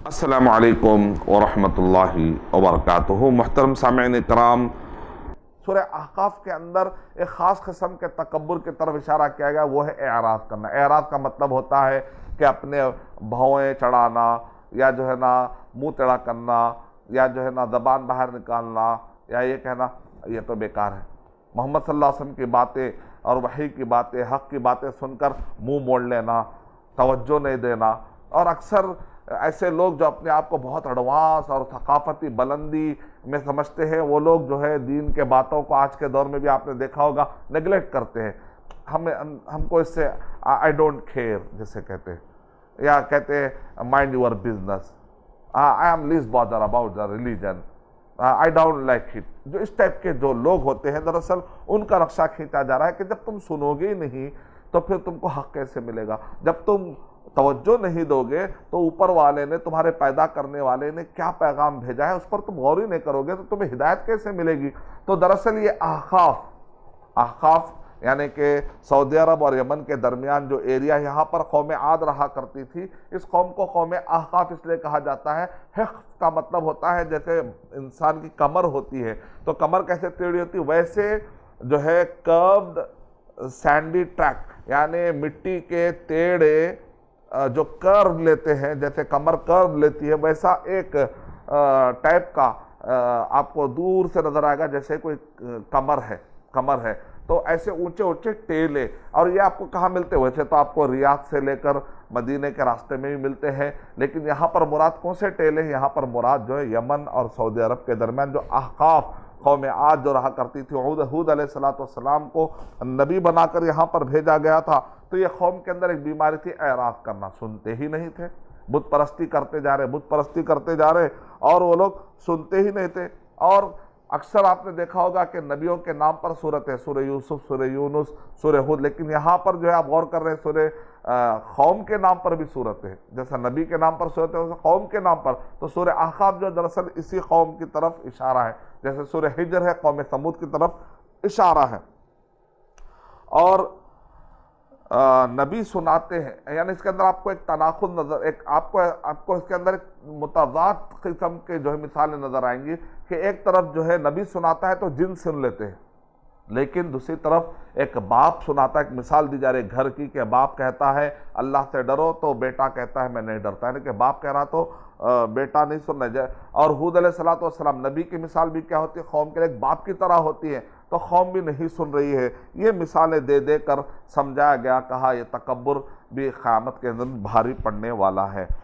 السلام علیکم ورحمۃ اللہ وبرکاتہ۔ محترم سامعین کرام، سورہ احقاف کے اندر ایک خاص قسم کے تکبر کی طرف اشارہ کیا گیا، وہ ہے اعراض کرنا۔ اعراض کا مطلب ہوتا ہے کہ اپنے بھویں چڑھانا، یا جو ہے نا منہ ٹیڑھا کرنا، یا جو ہے نا زبان باہر نکالنا، یا یہ کہنا یہ تو بیکار ہے۔ محمد صلی اللہ علیہ وسلم کی باتیں اور وحی کی باتیں، حق کی باتیں سن کر منہ موڑ لینا، توجہ نہیں دینا۔ اور اکثر ایسے لوگ جو اپنے آپ کو بہت ایڈوانس اور ثقافتی بلندی میں سمجھتے ہیں، وہ لوگ جو ہے دین کے باتوں کو آج کے دور میں بھی آپ نے دیکھا ہوگا نیگلیکٹ کرتے ہیں۔ ہم کو اس سے آئی ڈونٹ کیئر جیسے کہتے ہیں، یا کہتے ہیں mind your business, I am least bother about the religion, I don't like it. جو اس ٹائپ کے جو لوگ ہوتے ہیں، دراصل ان کا نقشہ کھینچا جا رہا ہے کہ جب تم سنو گے ہی نہیں تو پھر تم کو حق کیسے ملے گا؟ جب تم توجہ نہیں دو گے تو اوپر والے نے، تمہارے پیدا کرنے والے نے کیا پیغام بھیجا ہے اس پر تم غور ہی نہیں کرو گے تو تمہیں ہدایت کیسے ملے گی؟ تو دراصل یہ احقاف یعنی کہ سعودی عرب اور یمن کے درمیان جو ایریا، یہاں پر قوم عاد رہا کرتی تھی، اس قوم کو قوم احقاف اس لیے کہا جاتا ہے۔ حق کا مطلب ہوتا ہے جیسے انسان کی کمر ہوتی ہے، تو کمر کیسے ٹیڑھی ہوتی ہے، ویسے جو ہے کروڈ سینڈی ٹریک، یعنی مٹی کے ٹیڑھے جو کرو لیتے ہیں، جیسے کمر کرو لیتی ہے، ویسا ایک ٹائپ کا آپ کو دور سے نظر آئے گا جیسے کوئی کمر ہے۔ تو ایسے اونچے اونچے ٹیلے، اور یہ آپ کو کہاں ملتے؟ ویسے تو آپ کو ریاض سے لے کر مدینے کے راستے میں بھی ملتے ہیں، لیکن یہاں پر مراد کون سے ٹیلے ہیں؟ یہاں پر مراد جو ہے یمن اور سعودی عرب کے درمیان جو احقاف قوم عاد جو رہا کرتی تھی، ہود علیہ السلام کو نبی بنا کر یہاں پر بھیجا گیا تھا، تو یہ قوم کے اندر ایک بیماری تھی، اعراض کرنا، سنتے ہی نہیں تھے، بت پرستی کرتے جا رہے اور وہ لوگ سنتے ہی نہیں تھے۔ اور اکثر آپ نے دیکھا ہوگا کہ نبیوں کے نام پر صورت ہے، سورہ یوسف، سورہ یونس، سورہ ہود، لیکن یہاں پر جو ہے آپ غور کر رہے ہیں سورہ قوم کے نام پر بھی صورت ہے، جیسا نبی کے نام پر صورت ہے ویسا قوم کے نام پر۔ تو سورہ احقاف جو دراصل اسی قوم کی طرف اشارہ ہے، جیسے سورہ ہجر ہے قوم سمود کی طرف اشارہ ہے۔ اور نبی سناتے ہیں، یعنی اس کے اندر آپ کو ایک تناقض نظر، آپ کو اس کے اندر ایک متضاد قسم کے جو ہے مثالیں نظر آئیں گی کہ ایک طرف جو ہے نبی سناتا ہے تو جن سن لیتے ہیں، لیکن دوسری طرف ایک باپ سناتا ہے، ایک مثال دی جا رہی ہے گھر کی کہ باپ کہتا ہے اللہ سے ڈرو تو بیٹا کہتا ہے میں نہیں ڈرتا، یعنی کہ باپ کہہ رہا تو بیٹا نہیں سننا جائے۔ اور ہود علیہ السلام نبی کی مثال بھی کیا ہوتی ہے؟ قوم کے لیے ایک باپ کی طرح ہوتی ہے، تو قوم بھی نہیں سن رہی ہے۔ یہ مثالیں دے کر سمجھایا گیا، کہا یہ تکبر بھی قیامت کے دن بھاری پڑنے والا ہے۔